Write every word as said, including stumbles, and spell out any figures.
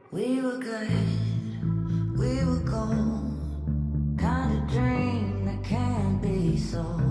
We were good, we were gold, kind of dream that can't be sold.